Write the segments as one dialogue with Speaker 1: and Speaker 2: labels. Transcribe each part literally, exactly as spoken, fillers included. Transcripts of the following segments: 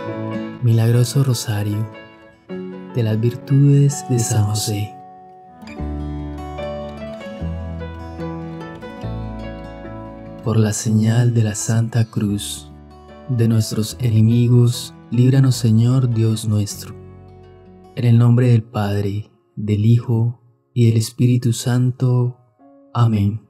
Speaker 1: Milagroso Rosario de las virtudes de San José. Por la señal de la Santa Cruz de nuestros enemigos, líbranos, Señor Dios nuestro. En el nombre del Padre, del Hijo y del Espíritu Santo. Amén.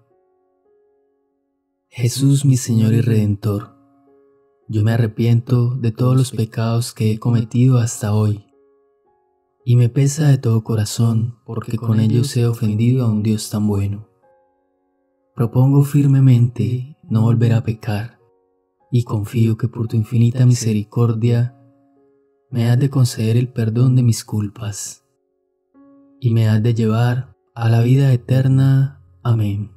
Speaker 1: Jesús, mi Señor y Redentor, yo me arrepiento de todos los pecados que he cometido hasta hoy, y me pesa de todo corazón, porque con ellos he ofendido a un Dios tan bueno. Propongo firmemente no volver a pecar, y confío que por tu infinita misericordia me has de conceder el perdón de mis culpas, y me has de llevar a la vida eterna. Amén.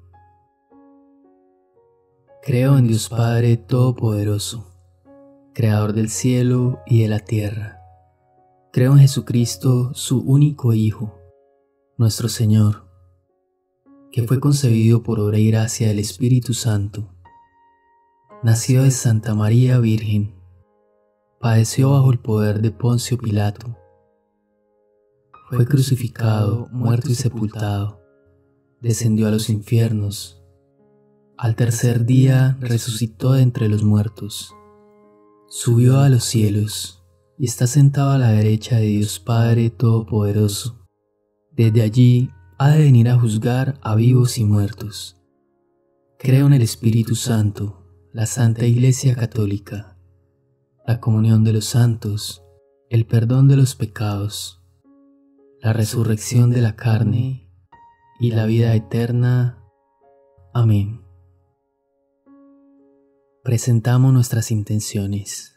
Speaker 1: Creo en Dios Padre Todopoderoso, Creador del cielo y de la tierra. Creo en Jesucristo, su único Hijo, nuestro Señor, que fue concebido por obra y gracia del Espíritu Santo. Nació de Santa María Virgen, padeció bajo el poder de Poncio Pilato, fue crucificado, muerto y sepultado, descendió a los infiernos, al tercer día resucitó de entre los muertos, subió a los cielos y está sentado a la derecha de Dios Padre Todopoderoso. Desde allí ha de venir a juzgar a vivos y muertos. Creo en el Espíritu Santo, la Santa Iglesia Católica, la comunión de los santos, el perdón de los pecados, la resurrección de la carne y la vida eterna. Amén. Presentamos nuestras intenciones.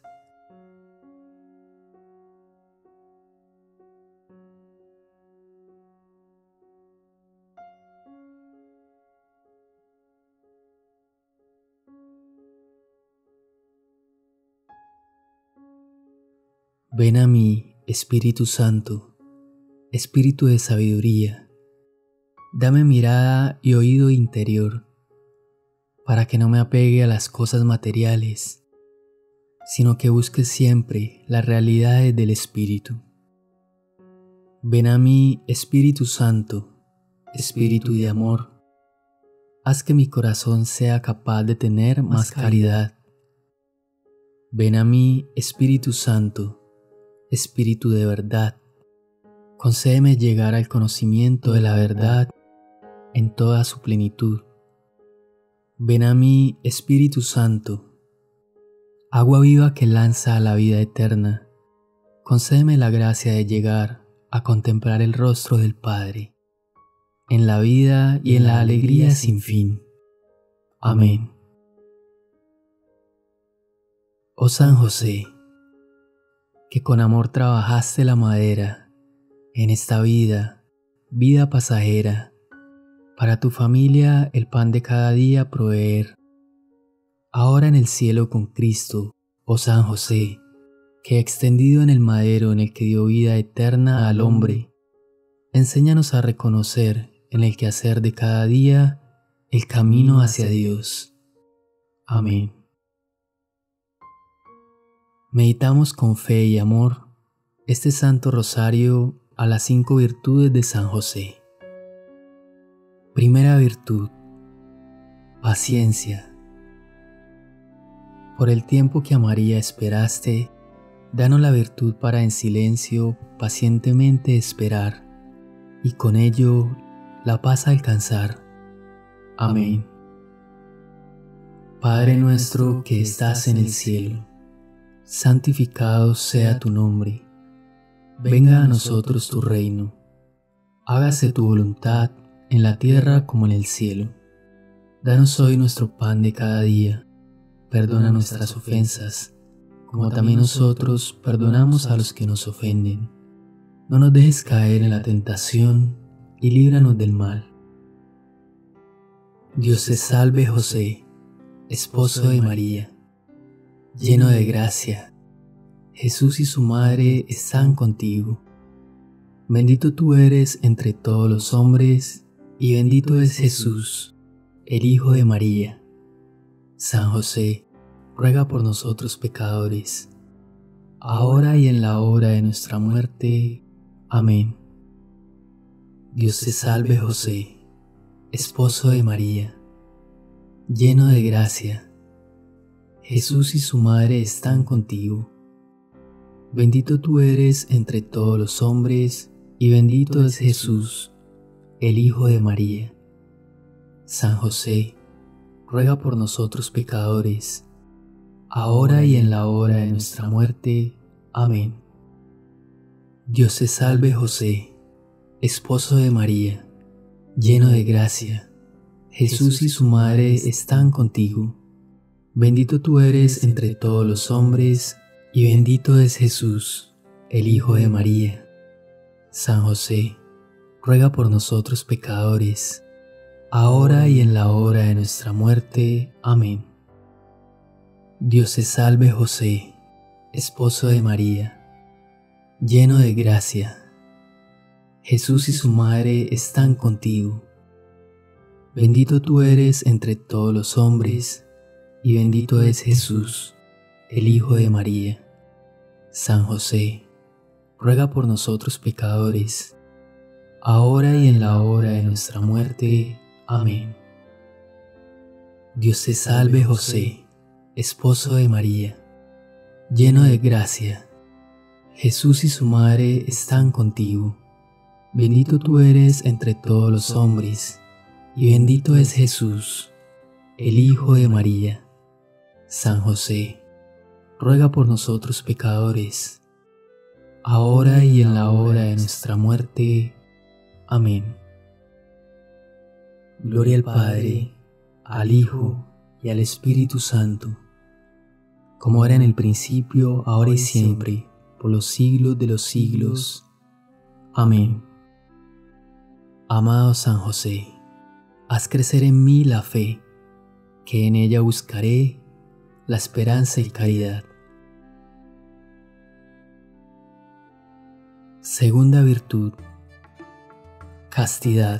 Speaker 1: Ven a mí, Espíritu Santo, Espíritu de sabiduría. Dame mirada y oído interior, para que no me apegue a las cosas materiales, sino que busque siempre las realidades del Espíritu. Ven a mí, Espíritu Santo, Espíritu de amor. Haz que mi corazón sea capaz de tener más caridad. Ven a mí, Espíritu Santo, Espíritu de verdad. Concédeme llegar al conocimiento de la verdad en toda su plenitud. Ven a mí, Espíritu Santo, agua viva que lanza a la vida eterna. Concédeme la gracia de llegar a contemplar el rostro del Padre, en la vida y en la alegría sin fin. Amén. Oh San José, que con amor trabajaste la madera en esta vida, vida pasajera, para tu familia el pan de cada día proveer. Ahora en el cielo con Cristo, oh San José, que extendido en el madero en el que dio vida eterna al hombre, enséñanos a reconocer en el quehacer de cada día el camino hacia Dios. Amén. Meditamos con fe y amor este Santo Rosario a las cinco virtudes de San José. Primera virtud: paciencia. Por el tiempo que a María esperaste, danos la virtud para en silencio pacientemente esperar, y con ello la paz alcanzar. Amén. Padre nuestro que estás en el cielo, santificado sea tu nombre. Venga a nosotros tu reino. Hágase tu voluntad en la tierra como en el cielo. Danos hoy nuestro pan de cada día. Perdona nuestras ofensas, como también nosotros perdonamos a los que nos ofenden. No nos dejes caer en la tentación y líbranos del mal. Dios te salve, José, esposo de María, lleno de gracia. Jesús y su madre están contigo. Bendito tú eres entre todos los hombres, y bendito es Jesús, el Hijo de María. San José, ruega por nosotros pecadores, ahora y en la hora de nuestra muerte. Amén. Dios te salve, José, esposo de María, lleno de gracia. Jesús y su madre están contigo. Bendito tú eres entre todos los hombres, y bendito es Jesús, el Hijo de María. San José, ruega por nosotros pecadores, ahora y en la hora de nuestra muerte. Amén. Dios te salve, José, esposo de María, lleno de gracia. Jesús y su madre están contigo. Bendito tú eres entre todos los hombres, y bendito es Jesús, el Hijo de María. San José, ruega por nosotros pecadores, ahora y en la hora de nuestra muerte. Amén. Dios te salve, José, esposo de María, lleno de gracia. Jesús y su madre están contigo. Bendito tú eres entre todos los hombres, y bendito es Jesús, el Hijo de María. San José, ruega por nosotros pecadores, ahora y en la hora de nuestra muerte. Amén. Dios te salve, José, esposo de María, lleno de gracia. Jesús y su madre están contigo. Bendito tú eres entre todos los hombres, y bendito es Jesús, el Hijo de María. San José, ruega por nosotros pecadores, ahora y en la hora de nuestra muerte. Amén. Gloria al Padre, al Hijo y al Espíritu Santo, como era en el principio, ahora y siempre, por los siglos de los siglos. Amén. Amado San José, haz crecer en mí la fe, que en ella buscaré la esperanza y caridad. Segunda virtud: castidad.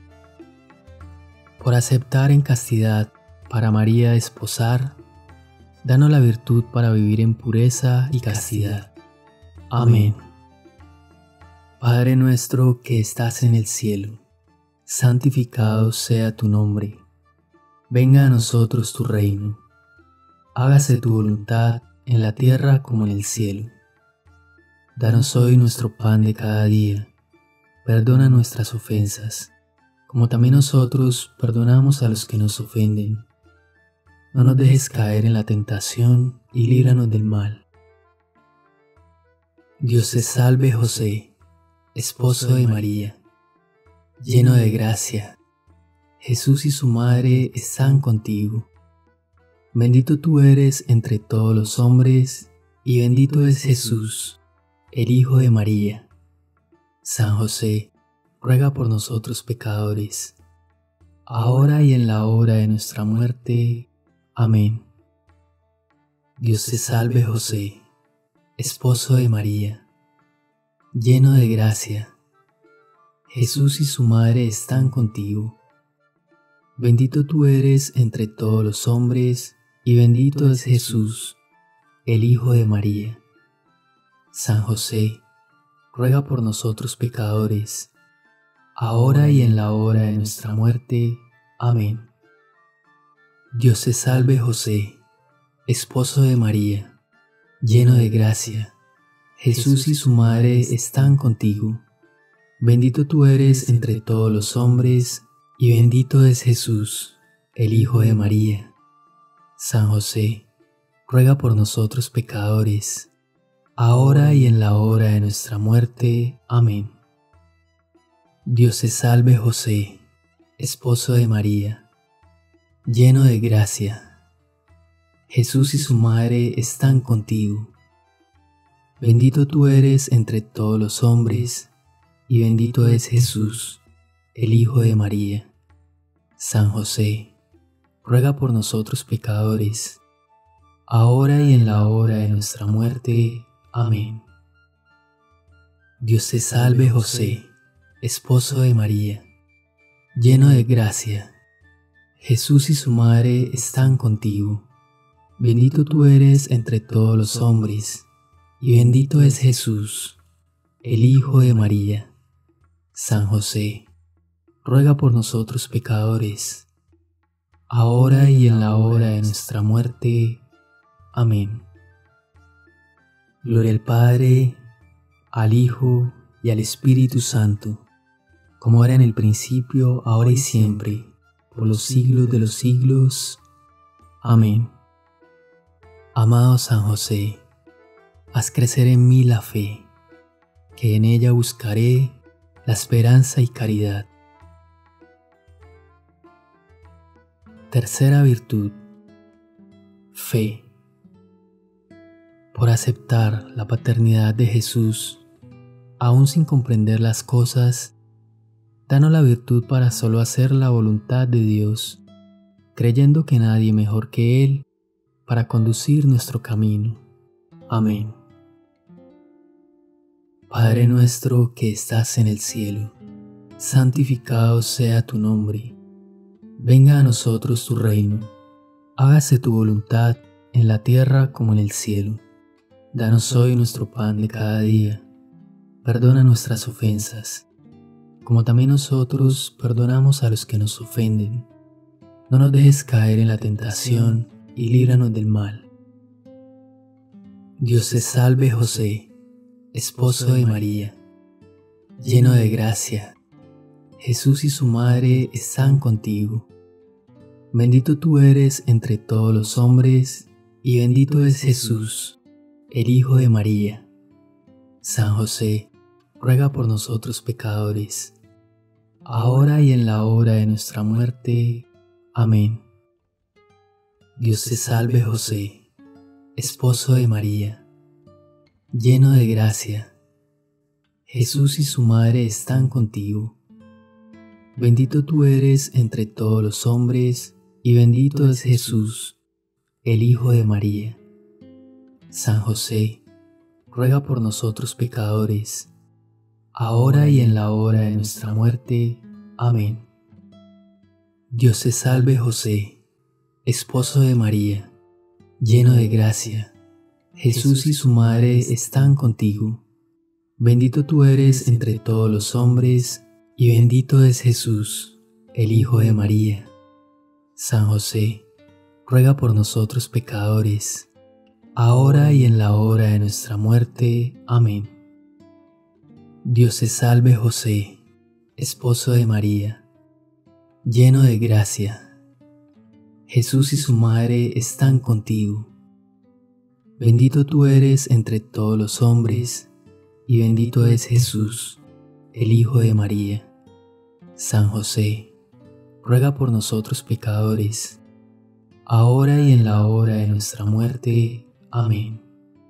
Speaker 1: Por aceptar en castidad para María desposar, danos la virtud para vivir en pureza y castidad. Amén. Padre nuestro que estás en el cielo, santificado sea tu nombre. Venga a nosotros tu reino. Hágase tu voluntad en la tierra como en el cielo. Danos hoy nuestro pan de cada día. Perdona nuestras ofensas, como también nosotros perdonamos a los que nos ofenden. No nos dejes caer en la tentación y líbranos del mal. Dios te salve, José, esposo de María, lleno de gracia. Jesús y su madre están contigo. Bendito tú eres entre todos los hombres, y bendito es Jesús, el Hijo de María. San José, ruega por nosotros pecadores, ahora y en la hora de nuestra muerte. Amén. Dios te salve, José, esposo de María, lleno de gracia. Jesús y su madre están contigo. Bendito tú eres entre todos los hombres, y bendito es Jesús, el Hijo de María. San José, ruega por nosotros pecadores, ahora y en la hora de nuestra muerte. Amén. Dios te salve, José, esposo de María, lleno de gracia. Jesús y su madre están contigo. Bendito tú eres entre todos los hombres, y bendito es Jesús, el Hijo de María. San José, ruega por nosotros pecadores, ahora y en la hora de nuestra muerte. Amén. Dios te salve, José, esposo de María, lleno de gracia. Jesús y su madre están contigo. Bendito tú eres entre todos los hombres, y bendito es Jesús, el Hijo de María. San José, ruega por nosotros pecadores, ahora y en la hora de nuestra muerte. Amén. Dios te salve, José, esposo de María, lleno de gracia. Jesús y su madre están contigo. Bendito tú eres entre todos los hombres, y bendito es Jesús, el Hijo de María. San José, ruega por nosotros pecadores, ahora y en la hora de nuestra muerte. Amén. Gloria al Padre, al Hijo y al Espíritu Santo, como era en el principio, ahora y siempre, por los siglos de los siglos. Amén. Amado San José, haz crecer en mí la fe, que en ella buscaré la esperanza y caridad. Tercera virtud: fe. Por aceptar la paternidad de Jesús, aún sin comprender las cosas, danos la virtud para solo hacer la voluntad de Dios, creyendo que nadie mejor que Él para conducir nuestro camino. Amén. Padre nuestro que estás en el cielo, santificado sea tu nombre. Venga a nosotros tu reino. Hágase tu voluntad en la tierra como en el cielo. Danos hoy nuestro pan de cada día. Perdona nuestras ofensas, como también nosotros perdonamos a los que nos ofenden. No nos dejes caer en la tentación y líbranos del mal. Dios te salve, José, esposo de María, lleno de gracia. Jesús y su madre están contigo. Bendito tú eres entre todos los hombres, y bendito es Jesús, el Hijo de María. San José, ruega por nosotros pecadores, ahora y en la hora de nuestra muerte. Amén. Dios te salve, José, esposo de María, lleno de gracia. Jesús y su madre están contigo. Bendito tú eres entre todos los hombres, y bendito es Jesús, el Hijo de María. San José, ruega por nosotros pecadores, ahora y en la hora de nuestra muerte. Amén. Dios te salve, José, esposo de María, lleno de gracia. Jesús y su madre están contigo. Bendito tú eres entre todos los hombres, y bendito es Jesús, el Hijo de María. San José, ruega por nosotros pecadores, ahora y en la hora de nuestra muerte. Amén. Dios te salve, José, esposo de María, lleno de gracia. Jesús y su madre están contigo. Bendito tú eres entre todos los hombres, y bendito es Jesús, el Hijo de María. San José, ruega por nosotros pecadores, ahora y en la hora de nuestra muerte. Amén.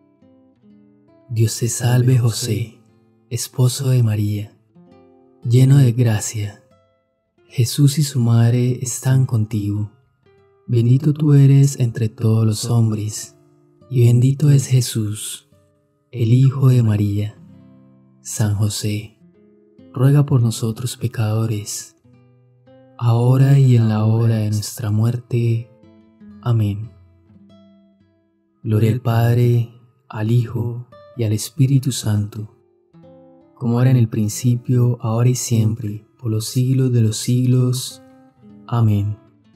Speaker 1: Dios te salve, José, esposo de María, lleno de gracia. Jesús y su madre están contigo. Bendito tú eres entre todos los hombres, y bendito es Jesús, el Hijo de María. San José, ruega por nosotros pecadores, ahora y en la hora de nuestra muerte. Amén. Gloria al Padre, al Hijo y al Espíritu Santo, como era en el principio, ahora y siempre, por los siglos de los siglos. Amén.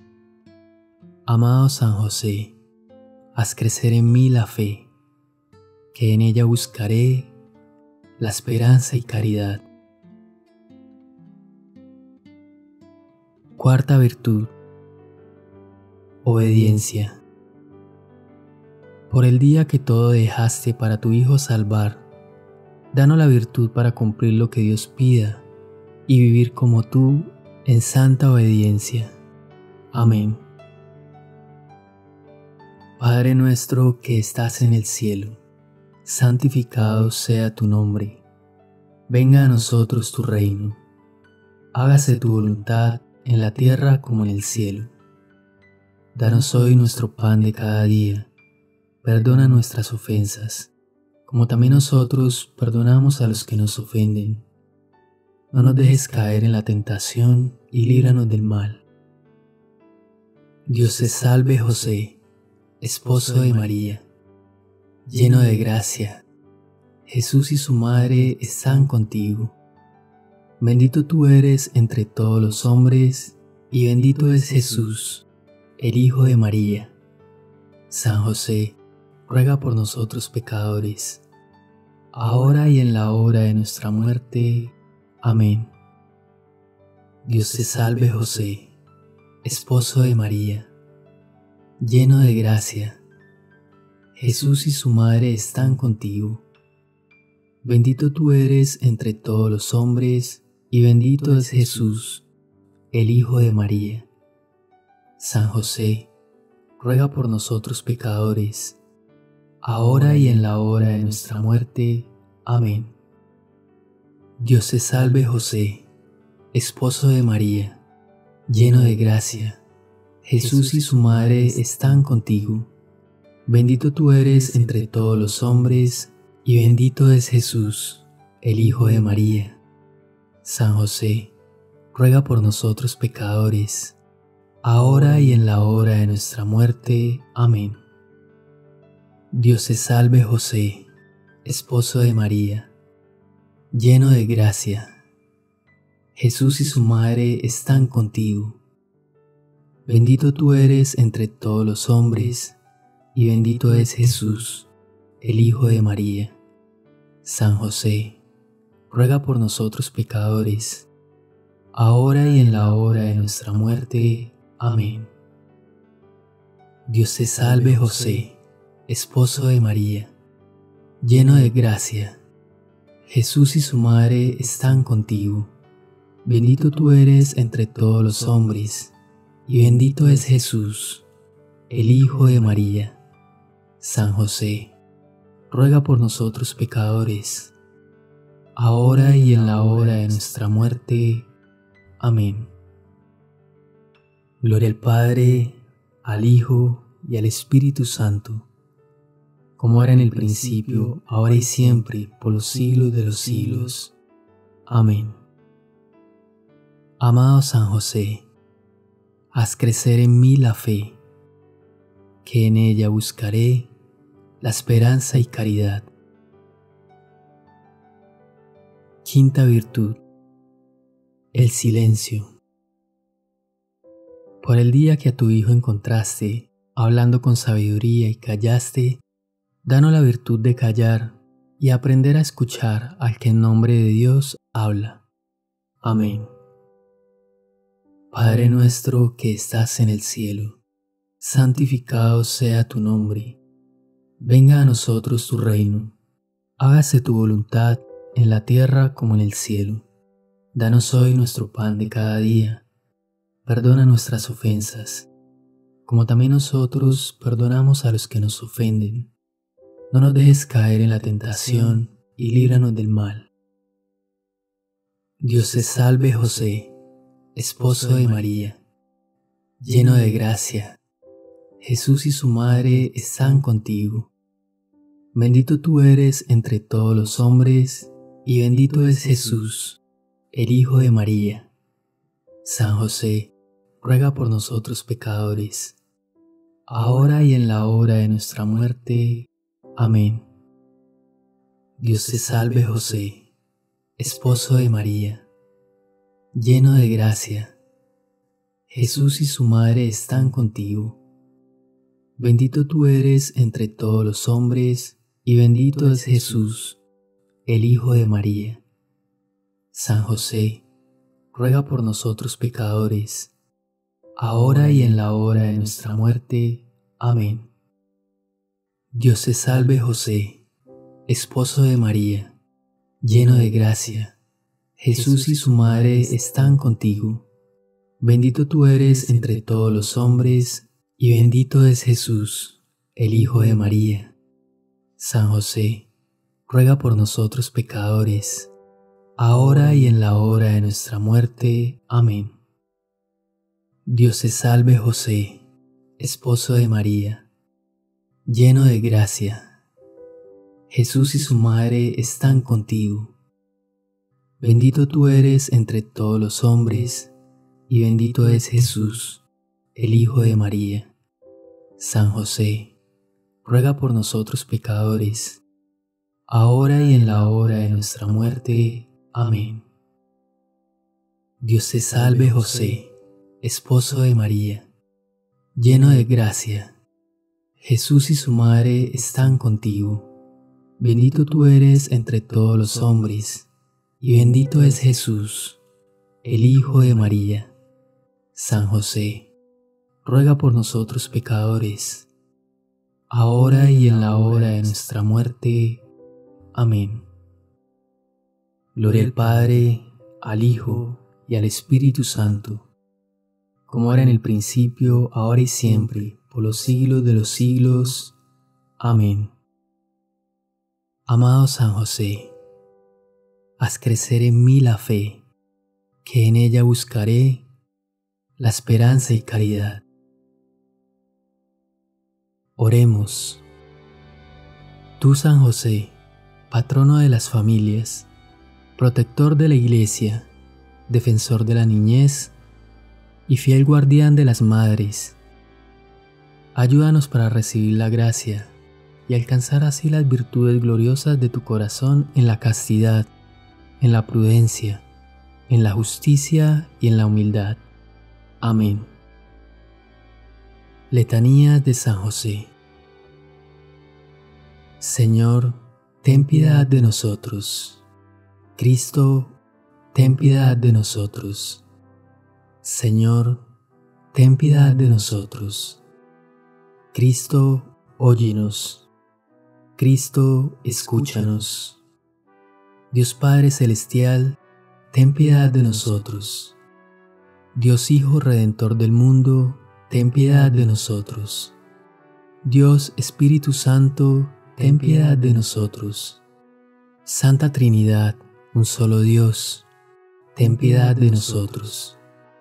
Speaker 1: Amado San José, haz crecer en mí la fe, que en ella buscaré la esperanza y caridad. Cuarta virtud: obediencia. Por el día que todo dejaste para tu Hijo salvar, danos la virtud para cumplir lo que Dios pida y vivir como tú en santa obediencia. Amén. Padre nuestro que estás en el cielo, santificado sea tu nombre. Venga a nosotros tu reino. Hágase tu voluntad en la tierra como en el cielo. Danos hoy nuestro pan de cada día. Perdona nuestras ofensas, como también nosotros perdonamos a los que nos ofenden. No nos dejes caer en la tentación y líbranos del mal. Dios te salve, José, esposo de María, lleno de gracia. Jesús y su madre están contigo. Bendito tú eres entre todos los hombres, y bendito es Jesús, el Hijo de María. San José, ruega por nosotros pecadores, ahora y en la hora de nuestra muerte. Amén. Dios te salve, José, esposo de María, lleno de gracia. Jesús y su madre están contigo. Bendito tú eres entre todos los hombres, y bendito es Jesús, el Hijo de María. San José, ruega por nosotros pecadores, ahora y en la hora de nuestra muerte. Amén. Dios te salve, José, esposo de María, lleno de gracia. Jesús y su madre están contigo. Bendito tú eres entre todos los hombres, y bendito es Jesús, el Hijo de María. San José, ruega por nosotros pecadores, ahora y en la hora de nuestra muerte. Amén. Dios te salve, José, esposo de María, lleno de gracia. Jesús y su madre están contigo. Bendito tú eres entre todos los hombres, y bendito es Jesús, el Hijo de María. San José, ruega por nosotros pecadores, ahora y en la hora de nuestra muerte. Amén. Dios te salve, José, esposo de María, lleno de gracia. Jesús y su madre están contigo. Bendito tú eres entre todos los hombres, y bendito es Jesús, el Hijo de María. San José, ruega por nosotros pecadores, ahora y en la hora de nuestra muerte. Amén. Gloria al Padre, al Hijo y al Espíritu Santo, como era en el principio, ahora y siempre, por los siglos de los siglos. Amén. Amado San José, haz crecer en mí la fe, que en ella buscaré la esperanza y caridad. Quinta virtud: el silencio. Por el día que a tu Hijo encontraste, hablando con sabiduría y callaste, danos la virtud de callar y aprender a escuchar al que en nombre de Dios habla. Amén. Padre nuestro que estás en el cielo, santificado sea tu nombre. Venga a nosotros tu reino. Hágase tu voluntad en la tierra como en el cielo. Danos hoy nuestro pan de cada día. Perdona nuestras ofensas, como también nosotros perdonamos a los que nos ofenden. No nos dejes caer en la tentación y líbranos del mal. Dios te salve, José, esposo de María, lleno de gracia. Jesús y su madre están contigo. Bendito tú eres entre todos los hombres, y bendito es Jesús, el Hijo de María. San José, ruega por nosotros pecadores, ahora y en la hora de nuestra muerte. Amén. Dios te salve, José, esposo de María, lleno de gracia. Jesús y su madre están contigo. Bendito tú eres entre todos los hombres, y bendito es Jesús, el Hijo de María. San José, ruega por nosotros pecadores, ahora y en la hora de nuestra muerte. Amén. Dios te salve, José, esposo de María, lleno de gracia. Jesús y su madre están contigo. Bendito tú eres entre todos los hombres, y bendito es Jesús, el Hijo de María. San José, ruega por nosotros pecadores, ahora y en la hora de nuestra muerte. Amén. Dios te salve, José, esposo de María, lleno de gracia. Jesús y su madre están contigo. Bendito tú eres entre todos los hombres, y bendito es Jesús, el Hijo de María. San José, ruega por nosotros pecadores, ahora y en la hora de nuestra muerte. Amén. Dios te salve, José, esposo de María, lleno de gracia. Jesús y su madre están contigo. Bendito tú eres entre todos los hombres, y bendito es Jesús, el Hijo de María. San José, ruega por nosotros pecadores, ahora y en la hora de nuestra muerte. Amén. Gloria al Padre, al Hijo y al Espíritu Santo, como era en el principio, ahora y siempre, por los siglos de los siglos. Amén. Amado San José, haz crecer en mí la fe, que en ella buscaré la esperanza y caridad. Oremos. Tú, San José, patrono de las familias, protector de la Iglesia, defensor de la niñez y fiel guardián de las madres, ayúdanos para recibir la gracia y alcanzar así las virtudes gloriosas de tu corazón en la castidad, en la prudencia, en la justicia y en la humildad. Amén. Letanía de San José. Señor, ten piedad de nosotros. Cristo, ten piedad de nosotros. Señor, ten piedad de nosotros. Cristo, óyenos. Cristo, escúchanos. Dios Padre Celestial, ten piedad de nosotros. Dios Hijo Redentor del mundo, ten piedad de nosotros. Dios Espíritu Santo, ten piedad de nosotros. Santa Trinidad, un solo Dios, ten piedad de nosotros.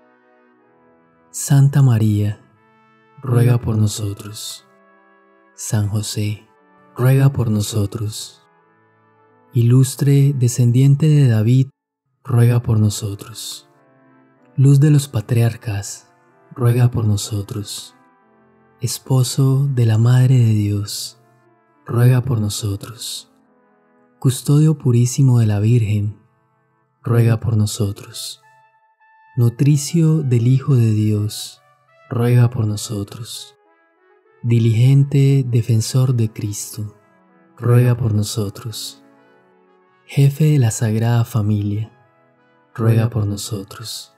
Speaker 1: Santa María, ruega por nosotros. San José, ruega por nosotros. Ilustre descendiente de David, ruega por nosotros. Luz de los patriarcas, ruega por nosotros. Esposo de la Madre de Dios, ruega por nosotros. Custodio purísimo de la Virgen, ruega por nosotros. Nutricio del Hijo de Dios, ruega por nosotros. Diligente defensor de Cristo, ruega por nosotros. Jefe de la Sagrada Familia, ruega por nosotros.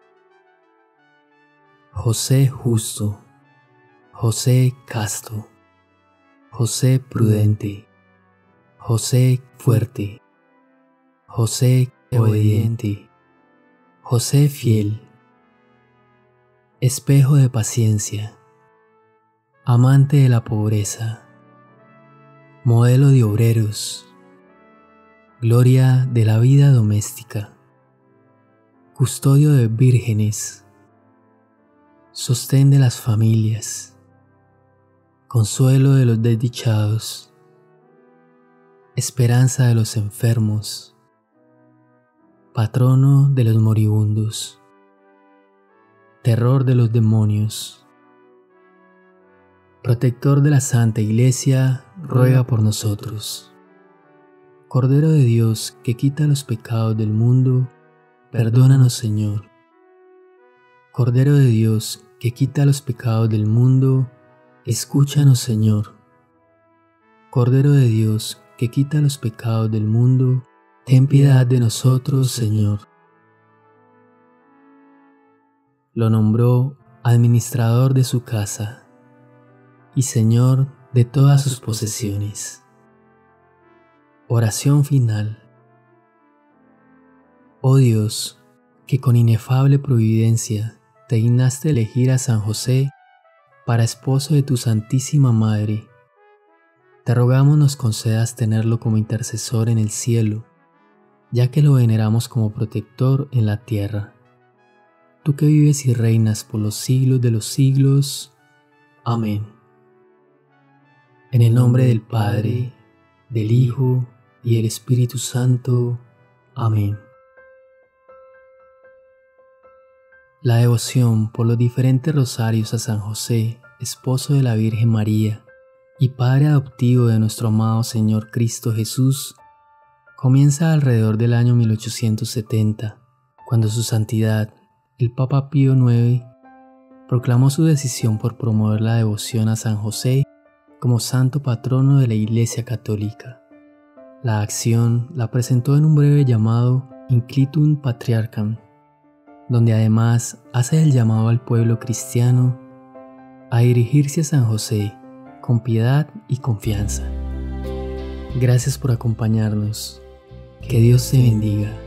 Speaker 1: José justo, José casto, José prudente, José fuerte, José obediente, José fiel, espejo de paciencia, amante de la pobreza, modelo de obreros, gloria de la vida doméstica, custodio de vírgenes, sostén de las familias, consuelo de los desdichados, esperanza de los enfermos, patrono de los moribundos, terror de los demonios, protector de la Santa Iglesia, ruega por nosotros. Cordero de Dios, que quita los pecados del mundo, perdónanos, Señor. Cordero de Dios, que quita los pecados del mundo, escúchanos, Señor. Cordero de Dios, que quita los pecados del mundo, ten piedad de nosotros, Señor. Lo nombró administrador de su casa y Señor de todas sus posesiones. Oración final. Oh Dios, que con inefable providencia te dignaste elegir a San José para esposo de tu Santísima Madre, te rogamos nos concedas tenerlo como intercesor en el cielo, ya que lo veneramos como protector en la tierra. Tú que vives y reinas por los siglos de los siglos. Amén. En el nombre del Padre, del Hijo y del Espíritu Santo. Amén. La devoción por los diferentes rosarios a San José, esposo de la Virgen María, y Padre adoptivo de nuestro amado Señor Cristo Jesús, comienza alrededor del año mil ochocientos setenta, cuando su santidad, el Papa Pío noveno, proclamó su decisión por promover la devoción a San José como santo patrono de la Iglesia Católica. La acción la presentó en un breve llamado Inclitum Patriarcham, donde además hace el llamado al pueblo cristiano a dirigirse a San José con piedad y confianza. Gracias por acompañarnos. Que Dios te bendiga.